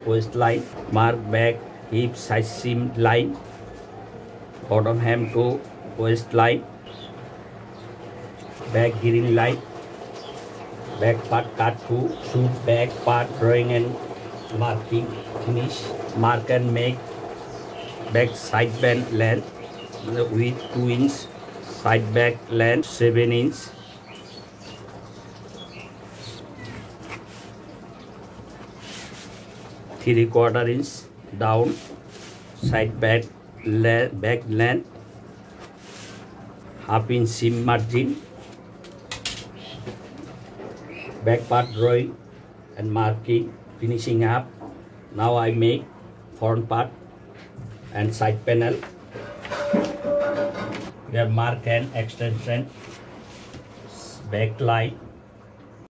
waistline, mark back hip side seam line, bottom hem to waistline, back green line, back part cut to shoot back part drawing and marking, finish, mark and make back side band length with 2 inch, side back length 7 inch, three-quarter inch down, side back length, half inch seam margin, back part drawing and marking, finishing up. Now I make front part and side panel. We have mark and extension, back line,